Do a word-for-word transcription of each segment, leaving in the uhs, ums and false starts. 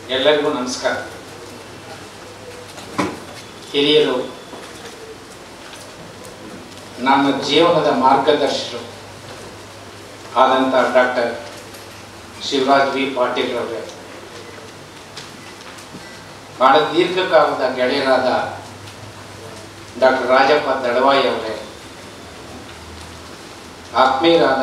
ಎಲ್ಲರಿಗೂ ನಮಸ್ಕಾರ. ಹಿರಿಯರು, ನನ್ನ ಜೀವನದ ಮಾರ್ಗದರ್ಶಕರು ಆದಂಥ ಡಾಕ್ಟರ್ ಶಿವರಾಜ್ ವಿ ಪಾಟೀಲ್ ಅವರೇ, ಬಹಳ ದೀರ್ಘಕಾಲದ ಗೆಳೆಯರಾದ ಡಾಕ್ಟರ್ ರಾಜಪ್ಪ ದಳವಾಯಿ ಅವರೇ, ಆತ್ಮೀಯರಾದ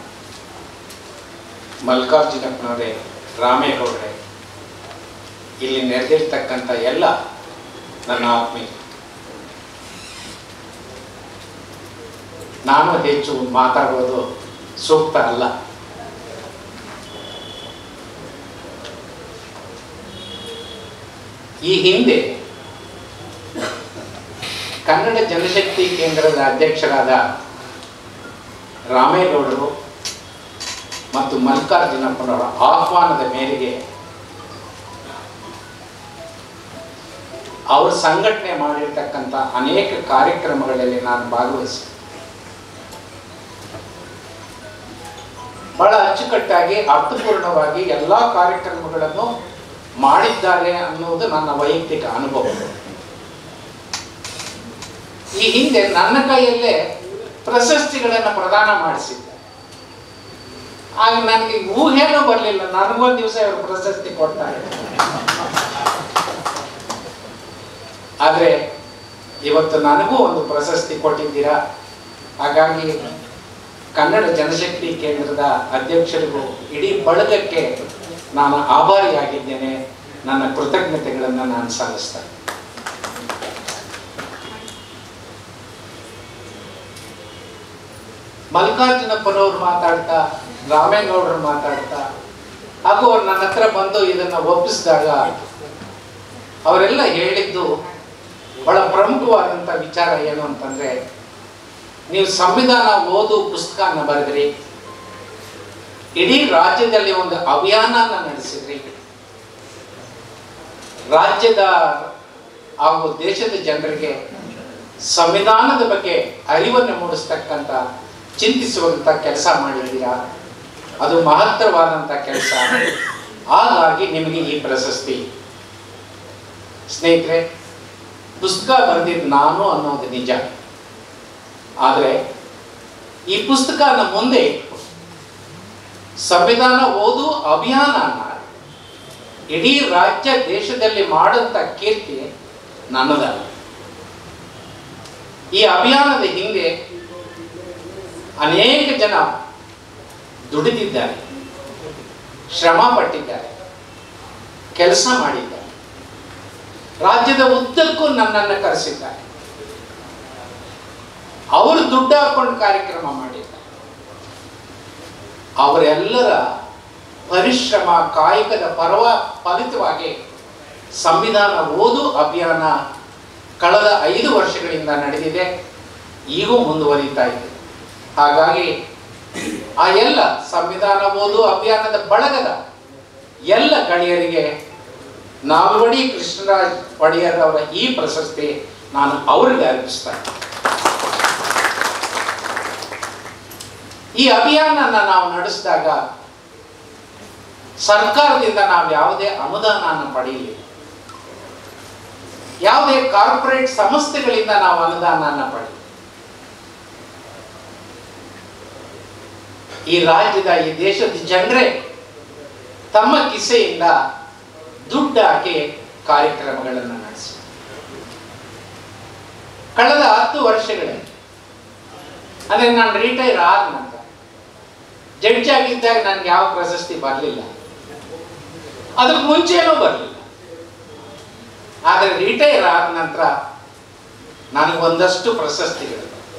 ಮಲ್ಲಿಕಾರ್ಜುನಪ್ಪನವರೇ, ರಾಮೇಗೌಡರೇ, ಇಲ್ಲಿ ನೆರೆದಿರ್ತಕ್ಕಂಥ ಎಲ್ಲ ನನ್ನ ಆತ್ಮೀಯ, ನಾನು ಹೆಚ್ಚು ಮಾತಾಡೋದು ಸೂಕ್ತ ಅಲ್ಲ. ಈ ಹಿಂದೆ ಕನ್ನಡ ಜನಶಕ್ತಿ ಕೇಂದ್ರದ ಅಧ್ಯಕ್ಷರಾದ ರಾಮೇಗೌಡರು ಮತ್ತು ಮಲ್ಲಿಕಾರ್ಜುನಪ್ಪನವರ ಆಹ್ವಾನದ ಮೇರೆಗೆ ಅವರು ಸಂಘಟನೆ ಮಾಡಿರ್ತಕ್ಕಂಥ ಅನೇಕ ಕಾರ್ಯಕ್ರಮಗಳಲ್ಲಿ ನಾನು ಭಾಗವಹಿಸಿ ಬಹಳ ಅಚ್ಚುಕಟ್ಟಾಗಿ ಅರ್ಥಪೂರ್ಣವಾಗಿ ಎಲ್ಲ ಕಾರ್ಯಕ್ರಮಗಳನ್ನು ಮಾಡಿದ್ದಾರೆ ಅನ್ನುವುದು ನನ್ನ ವೈಯಕ್ತಿಕ ಅನುಭವ. ಈ ಹಿಂದೆ ನನ್ನ ಕೈಯಲ್ಲೇ ಪ್ರಶಸ್ತಿಗಳನ್ನು ಪ್ರದಾನ ಮಾಡಿಸಿದ್ದೆ. ಆಗ ನನಗೆ ಊಹೆನೂ ಬರಲಿಲ್ಲ, ನನಗೊಂದು ದಿವಸ ಇವರು ಪ್ರಶಸ್ತಿ ಕೊಡ್ತಾರೆ. ಆದರೆ ಇವತ್ತು ನನಗೂ ಒಂದು ಪ್ರಶಸ್ತಿ ಕೊಟ್ಟಿದ್ದೀರಾ. ಹಾಗಾಗಿ ಕನ್ನಡ ಜನಶಕ್ತಿ ಕೇಂದ್ರದ ಅಧ್ಯಕ್ಷರಿಗೂ ಇಡೀ ಬಳಗಕ್ಕೆ ನಾನು ಆಭಾರಿಯಾಗಿದ್ದೇನೆ. ನನ್ನ ಕೃತಜ್ಞತೆಗಳನ್ನು ನಾನು ಸಲ್ಲಿಸ್ತೇನೆ. ಮಲ್ಲಿಕಾರ್ಜುನಪ್ಪನವರು ಮಾತಾಡ್ತಾ, ರಾಮೇಗೌಡರು ಮಾತಾಡ್ತಾ, ಹಾಗೂ ಅವ್ರು ನನ್ನ ಹತ್ರ ಬಂದು ಇದನ್ನು ಒಪ್ಪಿಸಿದಾಗ ಅವರೆಲ್ಲ ಹೇಳಿದ್ದು ಬಹಳ ಪ್ರಮುಖವಾದಂಥ ವಿಚಾರ ಏನು ಅಂತಂದರೆ, ನೀವು ಸಂವಿಧಾನ ಓದು ಪುಸ್ತಕನ ಬರೆದ್ರಿ, ಇಡೀ ರಾಜ್ಯದಲ್ಲಿ ಒಂದು ಅಭಿಯಾನನ ನಡೆಸಿದ್ರಿ, ರಾಜ್ಯದ ಹಾಗೂ ದೇಶದ ಜನರಿಗೆ ಸಂವಿಧಾನದ ಬಗ್ಗೆ ಅರಿವನ್ನು ಮೂಡಿಸ್ತಕ್ಕಂಥ ಚಿಂತಿಸುವಂಥ ಕೆಲಸ ಮಾಡಿದ್ದೀರಾ. ಅದು ಮಹತ್ತರವಾದಂಥ ಕೆಲಸ. ಹಾಗಾಗಿ ನಿಮಗೆ ಈ ಪ್ರಶಸ್ತಿ. ಸ್ನೇಹಿತರೆ, ಪುಸ್ತಕ ಬರೆದಿದ್ದು ನಾನು ಅನ್ನೋದು ನಿಜ. ಆದರೆ ಈ ಪುಸ್ತಕನ ಮುಂದೆ ಸಂವಿಧಾನ ಓದು ಅಭಿಯಾನನ ಇಡೀ ರಾಜ್ಯ ದೇಶದಲ್ಲಿ ಮಾಡಂತ ಕೀರ್ತಿ ನನ್ನದಲ್ಲ. ಈ ಅಭಿಯಾನದ ಹಿಂದೆ ಅನೇಕ ಜನ ದುಡಿದಿದ್ದಾರೆ, ಶ್ರಮ ಪಟ್ಟಿದ್ದಾರೆ, ಕೆಲಸ ಮಾಡಿದ್ದಾರೆ, ರಾಜ್ಯದ ಉದ್ದಕ್ಕೂ ನನ್ನನ್ನು ಕರೆಸಿದ್ದಾರೆ. ಅವರು ದುಡ್ಡು ಹಾಕೊಂಡು ಕಾರ್ಯಕ್ರಮ ಮಾಡಿದ್ದಾರೆ. ಅವರೆಲ್ಲರ ಪರಿಶ್ರಮ ಕಾಯಕದ ಪರ್ವ ಫಲಿತವಾಗಿ ಸಂವಿಧಾನ ಓದು ಅಭಿಯಾನ ಕಳೆದ ಐದು ವರ್ಷಗಳಿಂದ ನಡೆದಿದೆ, ಈಗೂ ಮುಂದುವರಿತಾ ಇದೆ. ಹಾಗಾಗಿ ಆ ಎಲ್ಲ ಸಂವಿಧಾನ ಓದು ಅಭಿಯಾನದ ಬಳಗದ ಎಲ್ಲ ಗೆಳೆಯರಿಗೆ ನಾಲ್ವಡಿ ಕೃಷ್ಣರಾಜ್ ಒಡೆಯರ್ ಅವರ ಈ ಪ್ರಶಸ್ತಿ ನಾನು ಅವರಿಗೆ ಅರ್ಪಿಸ್ತೇನೆ. ಈ ಅಭಿಯಾನನ ನಾವು ನಡೆಸಿದಾಗ ಸರ್ಕಾರದಿಂದ ನಾವು ಯಾವುದೇ ಅನುದಾನ ಪಡೆಯಲಿಲ್ಲ, ಯಾವುದೇ ಕಾರ್ಪೊರೇಟ್ ಸಂಸ್ಥೆಗಳಿಂದ ನಾವು ಅನುದಾನ ಪಡೆಯಲಿಲ್ಲ. ಈ ರಾಜ್ಯದ ಈ ದೇಶದ ಜನರೇ ತಮ್ಮ ಕಿಸೆಯಿಂದ ದುಡ್ಡು ಹಾಕಿ ಕಾರ್ಯಕ್ರಮಗಳನ್ನು ನಡೆಸಿ ಕಳೆದ ಹತ್ತು ವರ್ಷಗಳಲ್ಲಿ, ಅಂದರೆ ನಾನು ರಿಟೈರ್ ಆದ ನಂತರ, ಜಡ್ಜ್ ಆಗಿದ್ದಾಗ ನನಗೆ ಯಾವ ಪ್ರಶಸ್ತಿ ಬರಲಿಲ್ಲ, ಅದಕ್ಕೆ ಮುಂಚೆನೂ ಬರಲಿಲ್ಲ. ಆದರೆ ರಿಟೈರ್ ಆದ ನಂತರ ನನಗೊಂದಷ್ಟು ಪ್ರಶಸ್ತಿಗಳು.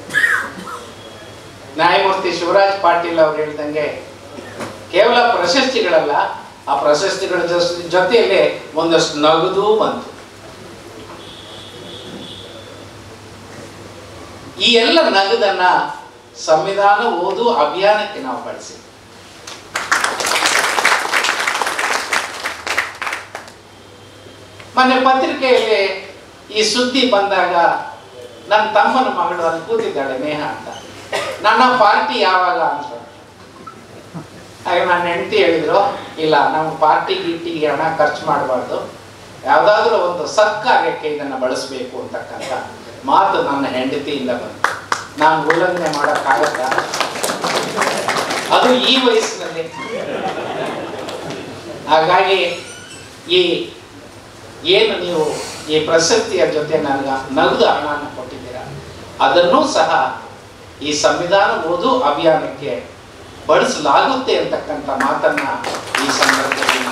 ನ್ಯಾಯಮೂರ್ತಿ ಶಿವರಾಜ್ ಪಾಟೀಲ್ ಅವರು ಹೇಳಿದಂಗೆ ಕೇವಲ ಪ್ರಶಸ್ತಿಗಳಲ್ಲ, ಆ ಪ್ರಶಸ್ತಿಗಳ ಜೊತೆಯಲ್ಲೇ ಒಂದಷ್ಟು ನಗದು ಬಂತು. ಈ ಎಲ್ಲ ನಗದನ್ನ ಸಂವಿಧಾನ ಓದು ಅಭಿಯಾನಕ್ಕೆ ನಾವು ಬಳಸಿ. ಮೊನ್ನೆ ಪತ್ರಿಕೆಯಲ್ಲಿ ಈ ಸುದ್ದಿ ಬಂದಾಗ ನನ್ನ ತಮ್ಮನ ಮಗಳು ಅಲ್ಲಿ ಕೂತಿದ್ದಾಳೆ, ನೇಹ ಅಂತ. ನನ್ನ ಪಾರ್ಟಿ ಯಾವಾಗ ಅಂತ ಹಾಗೆ ನನ್ನ ಹೆಂಡತಿ ಹೇಳಿದ್ರು, ಇಲ್ಲ ನಾವು ಪಾರ್ಟಿ ಗೀಟಿಗೆ ಹಣ ಖರ್ಚು ಮಾಡಬಾರ್ದು, ಯಾವುದಾದ್ರೂ ಒಂದು ಸತ್ಕಾರ್ಯಕ್ಕೆ ಇದನ್ನು ಬಳಸಬೇಕು ಅಂತಕ್ಕಂಥ ಮಾತು ನನ್ನ ಹೆಂಡತಿಯಿಂದ ಬಂತು. ನಾನು ಉಲ್ಲಂಘನೆ ಮಾಡೋಕ್ಕಾಗತ್ತ? ಅದು ಈ ವಯಸ್ಸಿನಲ್ಲಿ. ಹಾಗಾಗಿ ಈ ಏನು ನೀವು ಈ ಪ್ರಶಸ್ತಿಯ ಜೊತೆ ನನಗೆ ನಗದು ಹಣವನ್ನು ಕೊಟ್ಟಿದ್ದೀರಾ, ಅದನ್ನೂ ಸಹ ಈ ಸಂವಿಧಾನ ಓದು ಅಭಿಯಾನಕ್ಕೆ ಬಳಸಲಾಗುತ್ತೆ ಅಂತಕ್ಕಂಥ ಮಾತನ್ನ ಈ ಸಂದರ್ಭದಲ್ಲಿ